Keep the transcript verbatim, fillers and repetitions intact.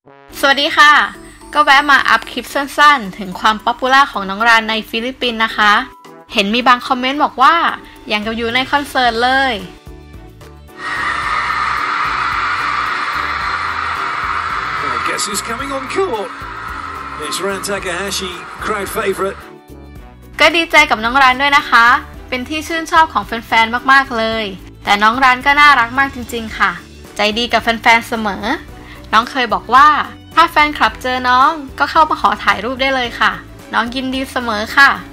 สวัสดีค่ะก็แวะมาอัพคลิปสั้นๆถึงความป๊อปปูล่าของน้องรันในฟิลิปปินส์นะคะเห็นมีบางคอมเมนต์บอกว่าอย่างกับอยู่ในคอนเสิร์ตเลย Well, guess who's coming on court? It's Ran Takahashi, crowd favorite. ก็ดีใจกับน้องรันด้วยนะคะเป็นที่ชื่นชอบของแฟนๆมากๆเลยแต่น้องรันก็น่ารักมากจริงๆค่ะใจดีกับแฟนๆเสมอน้องเคยบอกว่าถ้าแฟนคลับเจอน้องก็เข้ามาขอถ่ายรูปได้เลยค่ะน้องยินดีเสมอค่ะ